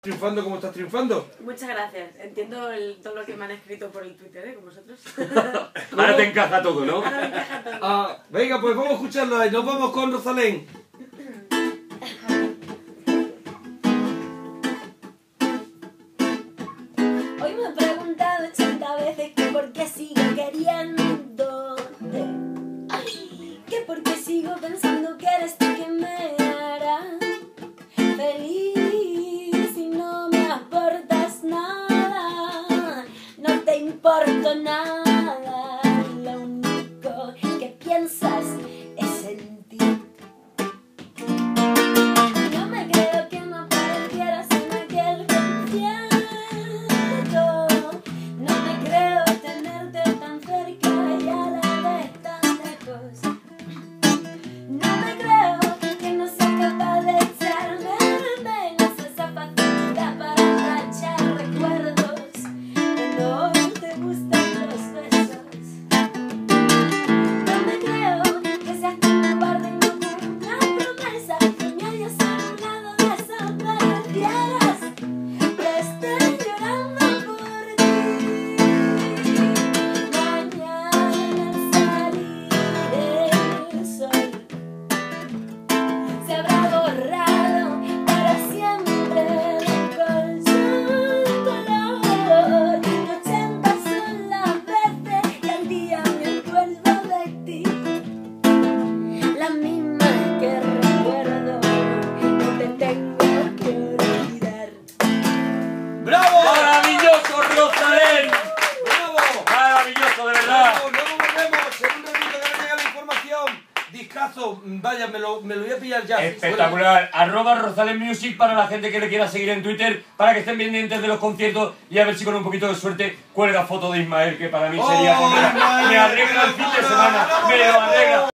Triunfando como estás triunfando. Muchas gracias. Entiendo todo lo que me han escrito por el Twitter, con vosotros. Ahora te encaja todo, ¿no? Ahora me encaja todo. Venga, pues vamos a escucharla y nos vamos con Rosalén. Hoy me he preguntado 80 veces que por qué sigo queriéndote. Que por qué sigo pensando que eres tú quien me hará feliz y no me aportas nada, no te importo nada, lo único que piensas es en ti. No me creo que no aparecieras en aquel concierto. No me creo tenerte tan cerca y a la vez tan lejos. No me creo que no seas capaz de echarme menos esa facilidad para rachar recuerdos que no te gustan los besos. No me creo que seas tan cobarde y no una promesa que me hayas anulado, desaparecieras, que esté llorando por ti. Mañana al salir el sol se habrá borrado para siempre del colchón color. 80 son las veces que al día me acuerdo de ti, las mismas que recuerdo, no te tengo que olvidar. ¡Bravo! ¡Maravilloso, Rosalén! ¡Bravo! ¡Maravilloso, de verdad! Luego volvemos, segundo minuto que me llega la información. Discazo, vaya, me lo voy a pillar ya. Espectacular. @Rosalén Music para la gente que le quiera seguir en Twitter, para que estén pendientes de los conciertos y a ver si con un poquito de suerte cuelga foto de Ismael, que para mí sería... ¡Oh, Ismael! me arregla el fin de semana, me lo arregla.